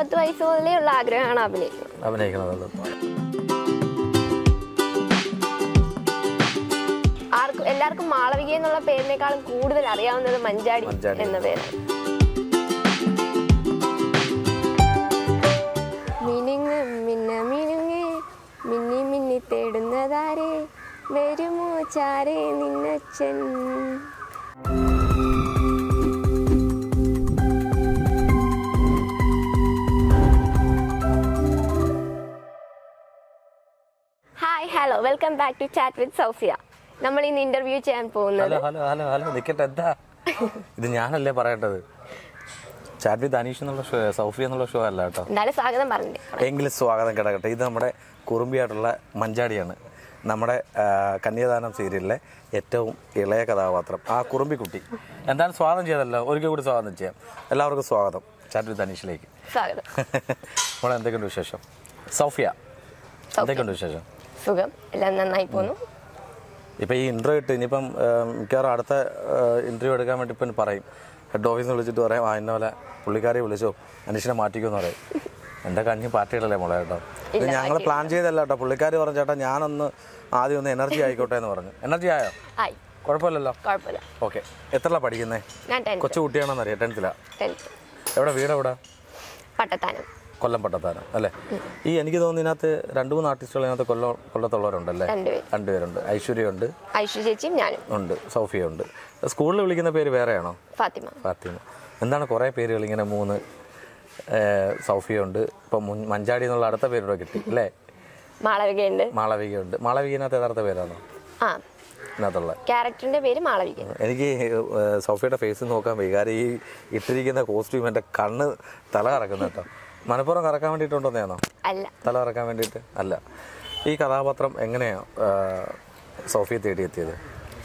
10 വയസ്സ് മുതലേ ഉള്ള ആഗ്രഹമാണ് അഭിനയിക്കുന്നത്. എല്ലാവർക്കും മാളവിക എന്നുള്ള പേരിനേക്കാളും കൂടുതൽ അറിയാവുന്നത് മഞ്ചാടി എന്ന പേരാണ്. മിനുങ്ങ് മിന്ന മിനുങ്ങേ മിന്നി മിന്നി തേടുന്നതാരേ വരുമോ ചാരേ നിന്നച്ഛൻ. Hi hello, welcome back to chat with Saufiya. നമ്മൾ ഇന്ന് ഇന്റർവ്യൂ ചെയ്യാൻ പോകുന്നത്. ഹലോ നിക്കട്ടെ, എന്താ ഇത്? ഞാനല്ലേ പറയേണ്ടത്. ചാറ്റ് വിത്ത് അനീഷ് എന്നുള്ള ഷോ, സൗഫിയ എന്നുള്ള ഷോ അല്ല കേട്ടോ. എന്തായാലും സ്വാഗതം പറഞ്ഞേ. എങ്കിലും സ്വാഗതം കിടക്കട്ടെ. ഇത് നമ്മുടെ കുറുമ്പിയായിട്ടുള്ള മഞ്ചാടിയാണ്. നമ്മുടെ കന്യാദാനം സീരിയലിലെ ഏറ്റവും ഇളയ കഥാപാത്രം, ആ കുറുമ്പിക്കുട്ടി. എന്തായാലും സ്വാഗതം ചെയ്തല്ലോ, ഒരിക്കൽ കൂടി സ്വാഗതം ചെയ്യാം. എല്ലാവർക്കും സ്വാഗതം ചാറ്റ് വിത്ത് അനീഷിലേക്ക്. സ്വാഗതം. മോളെ, എന്തൊക്കെയുണ്ട് വിശേഷം? സൗഫിയ, എന്തൊക്കെയുണ്ട് വിശേഷം? സുഖം, എല്ലാം നന്നായി പോകുന്നു. ഇപ്പം ഈ ഇൻ്റർവ്യൂ ഇട്ട് ഇനിയിപ്പം മിക്കവാറും അടുത്ത ഇൻ്റർവ്യൂ എടുക്കാൻ വേണ്ടി ഇപ്പം പറയും, ഹെഡ് ഓഫീസിൽ നിന്ന് വിളിച്ചിട്ട് പറയാം, ഇന്ന പോലെ പുള്ളിക്കാരെ വിളിച്ചോ, അനീഷിനെ മാറ്റിക്കുമെന്ന് പറയും. എൻ്റെ കഞ്ഞി പാർട്ടിയിടല്ലേ മോളെ കേട്ടോ. ഇത് ഞങ്ങൾ പ്ലാൻ ചെയ്തല്ല കേട്ടോ. പുള്ളിക്കാർ പറഞ്ഞു, ചേട്ടാ ഞാനൊന്ന് ആദ്യം ഒന്ന് എനർജി ആയിക്കോട്ടെ എന്ന് പറഞ്ഞു. എനർജി ആയോ? കുഴപ്പമില്ലല്ലോ. ഓക്കെ. എത്രല്ല പഠിക്കുന്നേ? കൊച്ചു കുട്ടിയാണെന്ന് അറിയാം. 10th. എവിടെ വീട്? എവിടെ? പട്ടത്താനം. കൊല്ലം പട്ടത്താനം അല്ലേ? ഈ എനിക്ക് തോന്നുന്നു ഇതിനകത്ത് 2-3 ആർട്ടിസ്റ്റുകൾ ഇതിനകത്ത് കൊല്ലത്തുള്ളവരുണ്ടല്ലേ? 2 പേരുണ്ട്. ഐശ്വര്യ ഉണ്ട്, ചേച്ചിയും ഞാനും ഉണ്ട്, സൗഫിയ ഉണ്ട്. സ്കൂളിൽ വിളിക്കുന്ന പേര് വേറെയാണോ? ഫാത്തിമ. എന്താണ് കുറേ പേരുകൾ ഇങ്ങനെ? 3 സൗഫിയ ഉണ്ട്, ഇപ്പം മഞ്ചാടി എന്നുള്ള അടുത്ത പേരൂടെ കിട്ടി അല്ലേ? മാളവികയുണ്ട്. മാളവികനകത്ത് യഥാർത്ഥ പേരാണോ ഇതിനകത്തുള്ള ക്യാരക്ടറിന്റെ പേര് മാളവിക? എനിക്ക് സൗഫിയുടെ ഫേസ് നോക്കാൻ വയ്യ, കാരണം ഈ ഇട്ടിരിക്കുന്ന കോസ്റ്റ്യൂം എൻ്റെ കണ്ണ് തല കറക്കുന്ന കേട്ടോ. മനപ്പുറം കറക്കാൻ വേണ്ടിയിട്ടുണ്ടോന്നെയാണോ? അല്ല, തല കറക്കാൻ വേണ്ടിയിട്ട് അല്ല. ഈ കഥാപാത്രം എങ്ങനെയാണ് സോഫിയ തേടിയെത്തിയത്?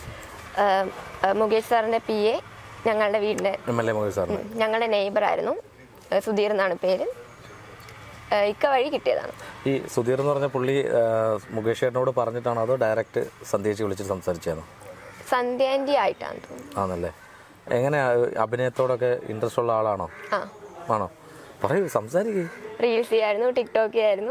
മുകേഷ് സാറിന്റെ PA, ഞങ്ങളുടെ വീടിന്റെ MLA മുകേഷ് സാറിന് ഞങ്ങളുടെ നെയ്ബർ ആയിരുന്നു. സുധീർ എന്നാണ് പേര്. ഇക്ക വഴി കിട്ടിയതാണ്. ഈ സുധീർ എന്ന് പറഞ്ഞ പുള്ളി മുകേഷ് ചേട്ടനോട് പറഞ്ഞിട്ടാണോ അതോ ഡയറക്റ്റ് സന്ധ്യച്ച് വിളിച്ചിട്ട് സംസാരിച്ചാണോ? സന്ധ്യാൻറ്റി ആയിട്ടാണ് ആണല്ലേ. എങ്ങനെയാ അഭിനയത്തോടൊക്കെ ഇൻട്രസ്റ്റ് ഉള്ള ആളാണോ? ആണോ? പറയൂ, സംസാരിക്കേ. റീൽസ് ചെയ്യായിരുന്നു, ടിക്ടോക്ക് ചെയ്യായിരുന്നു.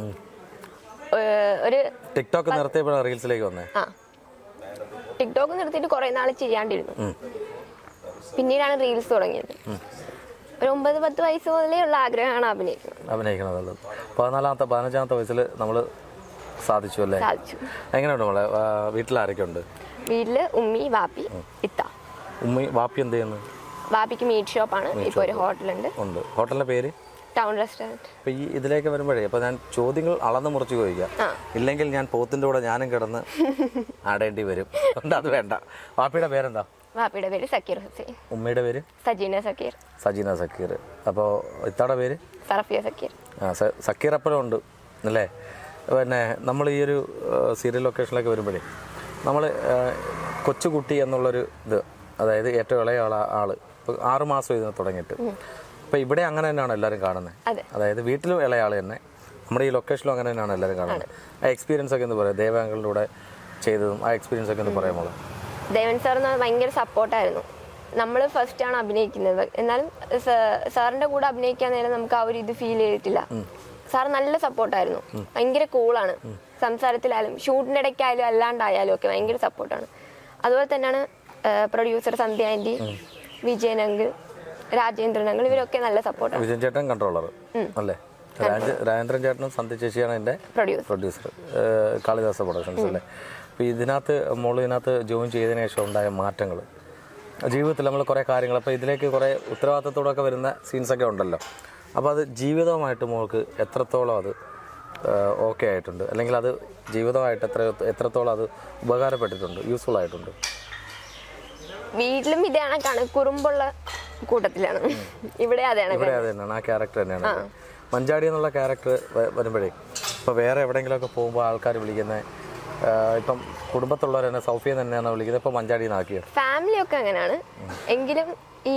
ഒരു ടിക്ടോക്ക് നിർത്തിയപ്പോഴാണ് റീൽസിലേക്ക് വന്നേ? ടിക്ടോക്ക് നിർത്തിയിട്ട് കുറെ നാൾ ചെയ്യാണ്ടിരുന്നു. പിന്നീടാണ് റീൽസ് തുടങ്ങിയത്. ഒരു 9-10 വയസ്സ് മുതലേ ഉള്ള ആഗ്രഹമാണ് അഭിനയിക്കുന്നത്. 15-ാമത്തെ വയസ്സിൽ നമ്മൾ സാധിച്ചു അല്ലേ? എങ്ങനെയുണ്ട് നമ്മളെ വീട്ടിലാരൊക്കെ ഉണ്ട്? വീട്ടില് ഉമ്മി, വാപ്പി, ഇത്ത. ഉമ്മി വാപ്പി എന്ത് ചെയ്യുന്നു? വാപ്പിക്ക് മീറ്റ് ഷോപ്പാണ്. ഇപ്പൊ ഒരു ഹോട്ടലുണ്ട്. ഹോട്ടലിന്റെ പേര് ടൗൺ റെസ്റ്റോറന്റ്. അപ്പൊ ഈ ഇതിലേക്ക് വരുമ്പോഴേ അപ്പൊ ഞാൻ ചോദ്യങ്ങൾ അളന്ന് മുറിച്ച് ചോദിക്കാം, ഇല്ലെങ്കിൽ ഞാൻ പോത്തിന്റെ കൂടെ ഞാനും കിടന്ന് ആടേണ്ടി വരും. അത് വേണ്ട. വാപ്പിയുടെ പേരെന്താ? വാപ്പിയുടെ പേര് സക്കീർ ഹുസൈൻ. ഉമ്മയുടെ പേര്? സജീന സക്കീർ. അപ്പോൾ ഇത്താടെ പേര്? സറഫിയ സക്കീർ. സക്കീർ എപ്പോഴും ഉണ്ട് അല്ലേ? പിന്നെ നമ്മൾ ഈ ഒരു സീരിയൽ ലൊക്കേഷനിലേക്ക് വരുമ്പോഴേ നമ്മൾ കൊച്ചുകുട്ടി എന്നുള്ളൊരു ഇത്, അതായത് ഏറ്റവും ഇളയ ആള് 6 മാസം ഇതിന് തുടങ്ങിയിട്ട്. അപ്പോൾ ഇവിടെ അങ്ങനെ തന്നെയാണ് എല്ലാവരും കാണുന്നത്. അതായത് വീട്ടിലും ഇളയ ആൾ തന്നെ, നമ്മുടെ ഈ ലൊക്കേഷനിലും അങ്ങനെ തന്നെയാണ് എല്ലാവരും കാണുന്നത്. ആ എക്സ്പീരിയൻസ് ഒക്കെ എന്ന് പറയാം, ദേവാങ്കളുടെ കൂടെ ചെയ്തതും ആ എക്സ്പീരിയൻസ് ഒക്കെ എന്ന് പറയാമോ? ദേവൻ സാറിന് ഭയങ്കര സപ്പോർട്ടായിരുന്നു. നമ്മൾ ഫസ്റ്റ് ആണ് അഭിനയിക്കുന്നത്, എന്നാലും സാറിന്റെ കൂടെ അഭിനയിക്കാൻ നേരം നമുക്ക് ആ ഒരു ഇത് ഫീൽ ചെയ്തിട്ടില്ല. സാർ നല്ല സപ്പോർട്ടായിരുന്നു, ഭയങ്കര കൂളാണ്. സംസാരത്തിലായാലും ഷൂട്ടിന്റെ ഇടയ്ക്കായാലും അല്ലാണ്ടായാലും ഒക്കെ ഭയങ്കര സപ്പോർട്ടാണ്. അതുപോലെ തന്നെയാണ് producer Sandhya aunty, Vijayan uncle, Rajendran uncle, ഇവരൊക്കെ നല്ല സപ്പോർട്ടാണ്. വിജയൻ ചേട്ടൻ കൺട്രോളർ അല്ലേ? രാജേന്ദ്രൻ ചേട്ടനും സന്ധ്യ ചേച്ചിയാണ് എൻ്റെ പ്രൊഡ്യൂസർ, കാളിദാസ പ്രൊഡക്ഷൻസ് അല്ലേ? അപ്പോൾ ഇതിനകത്ത് ജോയിൻ ചെയ്തതിനു ശേഷം ഉണ്ടായ മാറ്റങ്ങൾ ജീവിതത്തിൽ നമ്മൾ കുറേ കാര്യങ്ങൾ, അപ്പോൾ ഇതിലേക്ക് കുറേ ഉത്തരവാദിത്തത്തോടൊക്കെ വരുന്ന സീൻസൊക്കെ ഉണ്ടല്ലോ. അപ്പോൾ അത് ജീവിതമായിട്ട് മോൾക്ക് എത്രത്തോളം അത് ഓക്കെ ആയിട്ടുണ്ട്, അല്ലെങ്കിൽ അത് ജീവിതമായിട്ട് എത്രത്തോളം അത് ഉപകാരപ്പെട്ടിട്ടുണ്ട്, യൂസ്ഫുൾ ആയിട്ടുണ്ട്? വീട്ടിലും ഇതേ കണക്കാണ്, കുറുമ്പുള്ള കൂട്ടത്തിലാണ്. ഇവിടെ തന്നെയാണ് ആ ക്യാരക്ടർ തന്നെയാണ്. മഞ്ചാടി എന്നുള്ള ക്യാരക്ടർ വരുമ്പോഴേ ഇപ്പോൾ വേറെ എവിടെയെങ്കിലുമൊക്കെ പോകുമ്പോൾ ആൾക്കാർ വിളിക്കുന്നത്, ഇപ്പം കുടുംബത്തുള്ളവർ തന്നെ സൗഫിയ തന്നെയാണ് വിളിക്കുന്നത്, ഇപ്പം മഞ്ചാടി നാക്കിയത്. ഫാമിലി ഒക്കെ അങ്ങനെയാണ്. എങ്കിലും ഈ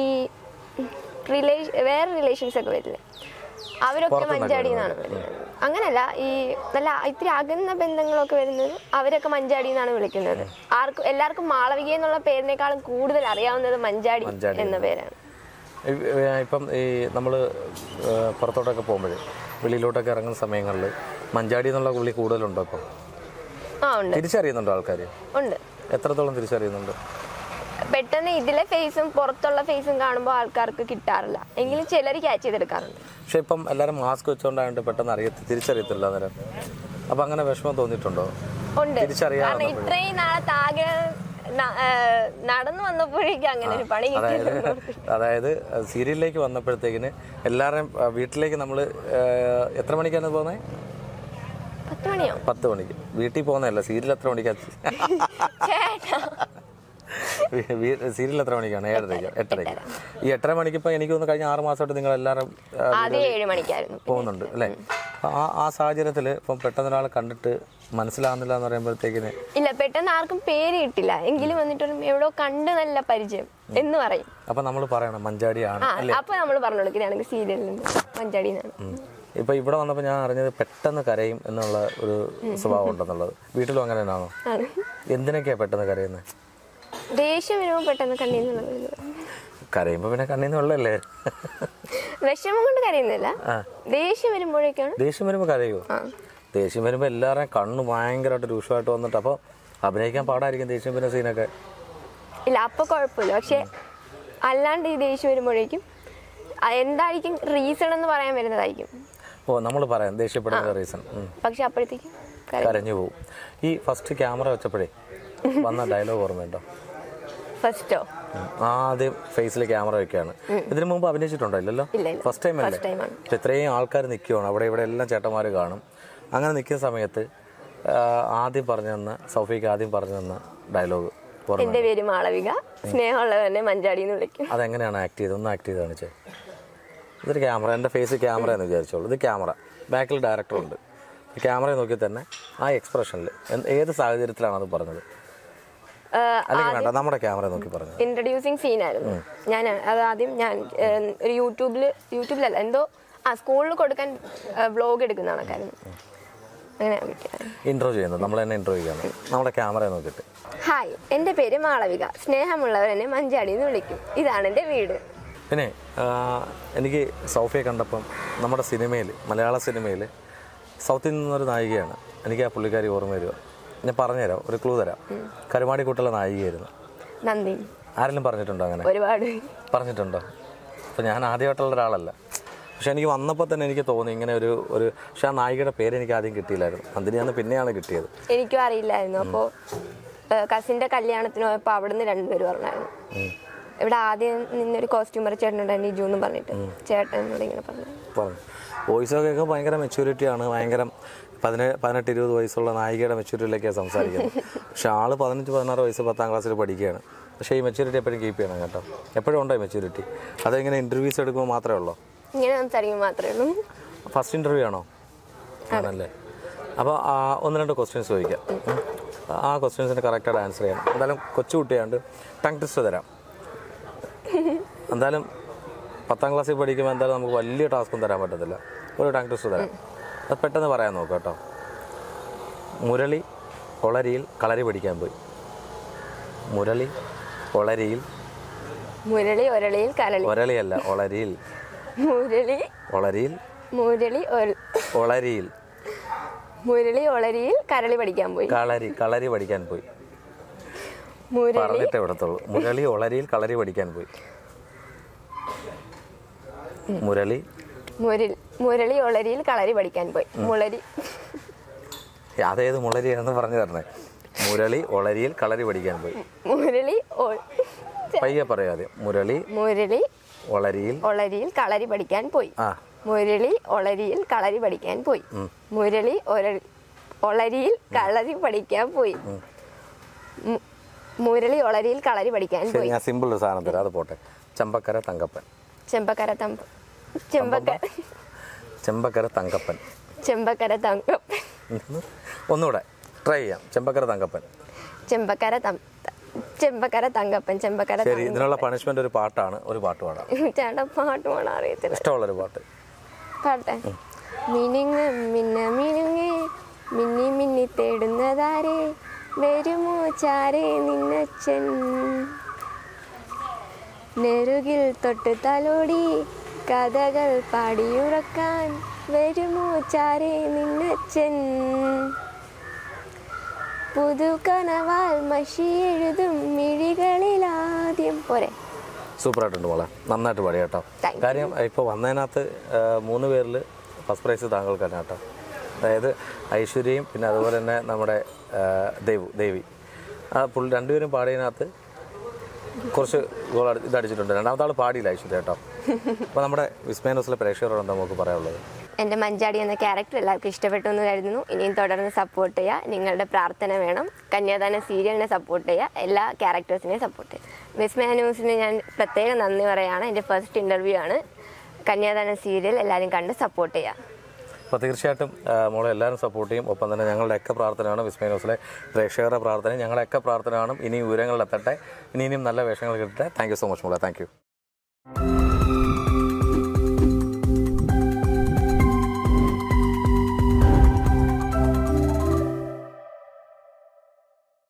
വേറെ റിലേഷൻസ് ഒക്കെ വരില്ലേ, അവരൊക്കെ മഞ്ചാടി എന്നാണ് വരുന്നത്. അങ്ങനല്ല, ഈ നല്ല ഇത്തിരി അകന്ന ബന്ധങ്ങളൊക്കെ വരുന്നത് അവരൊക്കെ മഞ്ചാടി എന്നാണ് വിളിക്കുന്നത്. എല്ലാവർക്കും മാളവിക എന്നുള്ള പേരിനേക്കാളും കൂടുതൽ അറിയാവുന്നത് മഞ്ചാടി എന്ന പേരാണ്. ഇപ്പം ഈ നമ്മൾ പുറത്തോട്ടൊക്കെ പോകുമ്പോൾ വെളിയിലോട്ടൊക്കെ ഇറങ്ങുന്ന സമയങ്ങളിൽ മഞ്ചാടി എന്നുള്ള പുള്ളി കൂടുതലുണ്ടോ ഇപ്പോൾ? തിരിച്ചറിയുന്നുണ്ടോ ആൾക്കാർ? ഉണ്ട്. എത്രത്തോളം തിരിച്ചറിയുന്നുണ്ട്? പെട്ടെന്ന് ഇതിലെ ഫേസും പുറത്തുള്ള ഫേസും കാണുമ്പോൾ ആൾക്കാർക്ക് കിട്ടാറില്ല, എങ്കിലും ചിലർ ക്യാച്ച് ചെയ്തെടുക്കാറുണ്ട്. പക്ഷെ ഇപ്പം എല്ലാവരും മാസ്ക് വെച്ചോണ്ടായിട്ട് പെട്ടെന്ന് തിരിച്ചറിയത്തില്ല അന്നേരം. അപ്പം അങ്ങനെ വിഷമം തോന്നിയിട്ടുണ്ടോ? ഉണ്ട്. കാരണം ഇത്രയും നാളത്തെ ആഗ്രഹം നടന്നു വന്നപ്പോഴേക്കും അങ്ങനെ ഒരു പണി കിട്ടിയിട്ടുണ്ട്. അതായത് സീരിയലിലേക്ക് വന്നപ്പോഴത്തേക്കിന് എല്ലാവരുടെയും വീട്ടിലേക്ക് നമ്മൾ എത്ര മണിക്കാണ് പോകുന്നത്? 10 മണിയോ? 10 മണിക്ക് വീട്ടിൽ പോകുന്നതല്ല, സീരിയൽ എത്ര മണിക്കാണ്? സീരിയൽ എത്ര മണിക്കാണ്? 8:30. ഈ 8:30 മണിക്ക് ഇപ്പം എനിക്ക് തോന്നുന്നു കഴിഞ്ഞ 6 മാസമായിട്ട് നിങ്ങൾ എല്ലാവരും പോകുന്നുണ്ട് അല്ലേ? ആ സാഹചര്യത്തിൽ ഇപ്പം പെട്ടെന്ന് ഒരാളെ കണ്ടിട്ട് മനസ്സിലാവുന്നില്ല എന്ന് പറയുമ്പോഴത്തേക്കിന് ഇല്ല, പെട്ടെന്ന് ആർക്കും പേര് കിട്ടില്ല, എങ്കിലും വന്നിട്ട് എവിടോ കണ്ട് നല്ല പരിചയം എന്ന് പറയും. അപ്പൊ നമ്മൾ പറയണം മഞ്ചാടിയാണ്. അപ്പൊ നമ്മൾ പറഞ്ഞു കൊടുക്കുകയാണെങ്കിൽ സീരിയലിൽ നിന്ന് മഞ്ചാടി. ഇപ്പൊ ഇവിടെ വന്നപ്പോൾ ഞാൻ അറിഞ്ഞത് പെട്ടെന്ന് കരയും എന്നുള്ള ഒരു സ്വഭാവം ഉണ്ടെന്നുള്ളത്. വീട്ടിലും അങ്ങനെ തന്നെയാണോ? എന്തിനൊക്കെയാ പെട്ടെന്ന് കരയുന്നത്? ദേഷ്യം വരുമ്പോൾ പെട്ടെന്ന് കണ്ണീന്ന് കരയുമ്പോ പിന്നെ കണ്ണീന്ന് വെള്ളല്ലേ? വിഷമം കൊണ്ട് കരയുന്നില്ല, ദേഷ്യം വരുമ്പോഴേക്കാണ്. ദേഷ്യം വരുമ്പോ കരയോ? ദേഷ്യം വരുമ്പോ എല്ലാവരും കണ്ണ് ഭയങ്കരമായിട്ട് രൂക്ഷമായിട്ട് വന്നിട്ട് അപ്പൊ അഭിനയിക്കാൻ പാടായിരിക്കും ദേഷ്യം വരുന്ന സീനൊക്കെ. ഇല്ല, അപ്പൊ കുഴപ്പമില്ല. പക്ഷെ അല്ലാണ്ട് ഈ ദേഷ്യം വരുമ്പോഴേക്കും എന്തായിരിക്കും റീസൺ എന്ന് പറയാൻ വരുന്നതായിരിക്കും. ഓ, നമ്മൾ പറയാം ദേഷ്യപ്പെടുന്ന റീസൺ. പക്ഷെ അപ്പോഴത്തേക്കും കരഞ്ഞു പോകും. ഈ ഫസ്റ്റ് ക്യാമറ വെച്ചപ്പോഴേ വന്ന ഡയലോഗ് ഓർമ്മയുണ്ടോ? ഫസ്റ്റോ? ആദ്യം ഫേസിൽ ക്യാമറ വെക്കുകയാണ്. ഇതിനു മുമ്പ് അഭിനയിച്ചിട്ടുണ്ടോ? ഇല്ലല്ലോ, ഫസ്റ്റ് ടൈം അല്ലേ? ഇത്രയും ആൾക്കാർ നിൽക്കുകയാണ്, അവിടെ ഇവിടെ എല്ലാം ചേട്ടന്മാർ കാണും. അങ്ങനെ നിൽക്കുന്ന സമയത്ത് ആദ്യം പറഞ്ഞു തന്ന സൗഫിക്ക് ആദ്യം പറഞ്ഞു തന്ന ഡയലോഗ് എന്റെ പേര് മാളവിക, സ്നേഹമുള്ളവരെ മഞ്ചാടി എന്ന് വിളിക്കും. അതെങ്ങനെയാണ് ആക്ട് ചെയ്തത്? ഒന്ന് ആക്ട് ചെയ്ത് കാണിച്ചേ. ഇതൊരു ക്യാമറ, എൻ്റെ ഫേസ് ക്യാമറ എന്ന് വിചാരിച്ചോളൂ. ഇത് ക്യാമറ, ബാക്കിൽ ഡയറക്ടറുണ്ട്. ക്യാമറയെ നോക്കി തന്നെ ആ എക്സ്പ്രഷനിൽ ഏത് സാഹചര്യത്തിലാണ് അത് പറഞ്ഞത്? അല്ലെങ്കിൽ വേണ്ട, നമ്മുടെ ക്യാമറ നോക്കി പറഞ്ഞു. ഇൻട്രൊഡ്യൂസിങ് സീനായിരുന്നു. അത് ആദ്യം ഞാൻ ഒരു യൂട്യൂബിലല്ല എന്തോ സ്കൂളിൽ കൊടുക്കാൻ വ്ലോഗ് എടുക്കുന്ന ആൾക്കായിരുന്നു. അങ്ങനെ ഇൻട്രോ ചെയ്യുന്നത് നമ്മൾ തന്നെ ഇൻട്രോ ചെയ്യണം. നമ്മുടെ ക്യാമറയെ നോക്കിയിട്ട് ഹായ്, എൻ്റെ പേര് മാളവിക, സ്നേഹമുള്ളവരെന്നെ മഞ്ചാടി എന്ന് വിളിക്കും, ഇതാണ് എൻ്റെ വീട്. പിന്നെ എനിക്ക് സൗഫിയെ കണ്ടപ്പം നമ്മുടെ സിനിമയിൽ, മലയാള സിനിമയിൽ സൗത്തിൽ നിന്നൊരു നായികയാണ് എനിക്ക് ആ പുള്ളിക്കാരി ഓർമ്മ വരിക. ഞാൻ പറഞ്ഞുതരാം, ഒരു ക്ലൂ തരാം. കരുമാടിക്കുട്ടുള്ള നായികയായിരുന്നു നന്ദി. ആരെങ്കിലും പറഞ്ഞിട്ടുണ്ടോ അങ്ങനെ? ഒരുപാട് പറഞ്ഞിട്ടുണ്ടോ? അപ്പോൾ ഞാൻ ആദ്യമായിട്ടുള്ള ഒരാളല്ല, പക്ഷെ എനിക്ക് വന്നപ്പോൾ തന്നെ എനിക്ക് തോന്നി ഇങ്ങനെ ഒരു പക്ഷെ ആ നായികയുടെ പേര് എനിക്ക് ആദ്യം കിട്ടിയില്ലായിരുന്നു. അതിന് പിന്നെയാണ് കിട്ടിയത്. എനിക്കും അറിയില്ലായിരുന്നു. അപ്പോൾ കസിൻ്റെ കല്യാണത്തിന് പോയപ്പോൾ അവിടുന്ന് 2 പേര് പറഞ്ഞായിരുന്നു. ഇവിടെ ആദ്യം നിന്നൊരു കോസ്റ്റ്യൂമർ ചേട്ടനുണ്ടായിരുന്നു, നിജു എന്ന് പറഞ്ഞിട്ട്. ചേട്ടൻ എന്നോട് ഇങ്ങനെ പറഞ്ഞു. വോയിസൊക്കെ ഭയങ്കര മെച്യൂരിറ്റിയാണ്, ഭയങ്കര 18-20 വയസ്സുള്ള നായികയുടെ മെച്യൂരിറ്റിയിലേക്കാണ് സംസാരിക്കുന്നത്. പക്ഷെ ആൾ 15-16 വയസ്സ് 10ാം ക്ലാസ്സിൽ പഠിക്കുകയാണ്. പക്ഷേ ഈ മെച്യൂരിറ്റി എപ്പോഴും കീപ്പ് ചെയ്യണം കേട്ടോ. എപ്പോഴും ഉണ്ടോ മെച്യൂരിറ്റി? അതെങ്ങനെ ഇൻ്റർവ്യൂസ് എടുക്കുമ്പോൾ മാത്രമേ ഉള്ളൂ? ഇങ്ങനെ സംസാരിക്കുമ്പോൾ മാത്രമേ ഉള്ളൂ. ഫസ്റ്റ് ഇൻ്റർവ്യൂ ആണോ? ആണല്ലേ. അപ്പോൾ 1-2 ക്വസ്റ്റ്യൻസ് ചോദിക്കാം. ആ ക്വസ്റ്റ്യൻസിന് കറക്റ്റായിട്ട് ആൻസർ ചെയ്യണം. എന്തായാലും കൊച്ചുകുട്ടിയാണ്ട് ടങ് ടെസ്റ്റ് തരാം. എന്തായാലും 10ാം ക്ലാസ്സിൽ പഠിക്കുമ്പോൾ എന്തായാലും നമുക്ക് വലിയ ടാസ്കൊന്നും തരാൻ പറ്റത്തില്ല. ഒരു ടങ് ടെസ്റ്റ് തരാം. അത് പെട്ടെന്ന് പറയാൻ നോക്കാം കേട്ടോ. മുരളി ഒളരിയിൽ കളരി പഠിക്കാൻ പോയി. മുരളി ഒളരിയിൽ ഒരളിയല്ല, ഒളരിയിൽ. മുരളി ഒളരിയിൽ കരളി പഠിക്കാൻ പോയി. കളരി പഠിക്കാൻ പോയി. പറഞ്ഞിട്ടേ വിടത്തുള്ളൂ. മുരളി ഒളരിയിൽ കളരി പഠിക്കാൻ പോയി. മുരളി ഒളരിയിൽ കളരി പഠിക്കാൻ പോയി. അതേത് മുളരിയാണെന്ന് പറഞ്ഞു തരണേ. മുരളി ഒളരിയിൽ കളരി പഠിക്കാൻ പോയി. പയ്യെ പറയാതെ. മുരളി ഒളരിയിൽ കളരി പഠിക്കാൻ പോയി. മുരളി ഒളരിയിൽ കളരി പഠിക്കാൻ പോയി. മുരളി ഒളരിയിൽ കളരി പഠിക്കാൻ പോയി. മുരളി ഒളരിയിൽ കളരി പഠിക്കാൻ പോയി. ഞാൻ സിമ്പിൾ ഒരു സാധനം തരാം, അത് പോട്ടെ. ചെമ്പക്കര തങ്കപ്പൻ. ഒന്നുകൂടെ ട്രൈ ചെയ്യാം. ചെമ്പക്കര തങ്കപ്പൻ. ശരി, ഇതിനുള്ള പണിഷ്മെന്റ് ഒരു പാട്ടാണ്. ഒരു പാട്ട് പാടാം. ചേട്ടാ പാട്ട് പാടാൻ അറിയത്തില്ല. ഇഷ്ടമുള്ളൊരു പാട്ട് പാട്ടെ. മിനുങ്ങ് മിന്ന മിനുങ്ങേ മിന്നി മിന്നി തേടുന്നതാരേ, വരുമോ ചാരേ നിന്നച്ചൻ. നെറുകിൽ തൊട്ട് തലോടി കഥകൾ പാടിയുറക്കാൻ വരുമോ ചാരേ നിന്നച്ചൻ പുതു കനവാൽ മഷി എഴുതും മിഴികളിലാദ്യം. പോരെ? സൂപ്പറായിട്ടുണ്ട് മോളെ, നന്നായിട്ട് പാടി കേട്ടോ. കാര്യം ഇപ്പോൾ വന്നതിനകത്ത് 3 പേരിൽ ഫസ്റ്റ് പ്രൈസ് താങ്കൾക്ക് തന്നെ കേട്ടോ. അതായത് ഐശ്വര്യയും പിന്നെ അതുപോലെ തന്നെ നമ്മുടെ ദേവി ആ പുള്ളി 2 പേരും പാടിയതിനകത്ത് കുറച്ച് ഗോൾ ഇതടിച്ചിട്ടുണ്ട്. രണ്ടാമത്തെ ആൾ പാടിയില്ല ഐശ്വര്യ കേട്ടോ. അപ്പോൾ നമ്മുടെ വിസ്മയ ന്യൂസിലെ പ്രേക്ഷകരോട് എന്താ നമുക്ക് പറയാനുള്ളത്? എൻ്റെ മഞ്ചാടി എന്ന ക്യാരക്ടർ എല്ലാവർക്കും ഇഷ്ടപ്പെട്ടു എന്ന് കരുതുന്നു. ഇനിയും തുടർന്ന് സപ്പോർട്ട് ചെയ്യുക. നിങ്ങളുടെ പ്രാർത്ഥന വേണം. കന്യാദാന സീരിയലിനെ സപ്പോർട്ട് ചെയ്യുക. എല്ലാ ക്യാരക്ടേഴ്സിനെയും സപ്പോർട്ട് ചെയ്യുക. വിസ്മയ ന്യൂസിന് ഞാൻ പ്രത്യേകം നന്ദി പറയുകയാണ്. എൻ്റെ ഫസ്റ്റ് ഇൻ്റർവ്യൂ ആണ്. കന്യാദാന സീരിയൽ എല്ലാവരും കണ്ട് സപ്പോർട്ട് ചെയ്യുക. അപ്പോൾ തീർച്ചയായിട്ടും മോളെ എല്ലാവരും സപ്പോർട്ട് ചെയ്യും. ഒപ്പം തന്നെ ഞങ്ങളുടെയൊക്കെ പ്രാർത്ഥനയാണ്, വിസ്മയ ന്യൂസിലെ പ്രേക്ഷകരുടെ പ്രാർത്ഥന, ഞങ്ങളുടെയൊക്കെ പ്രാർത്ഥനയാണ്. ഇനിയും ഉയരങ്ങളിലെത്തട്ടെ, ഇനിയും നല്ല വേഷങ്ങൾ കിട്ടട്ടെ. താങ്ക് യു സോ മച്ച് മോളെ. Thank U.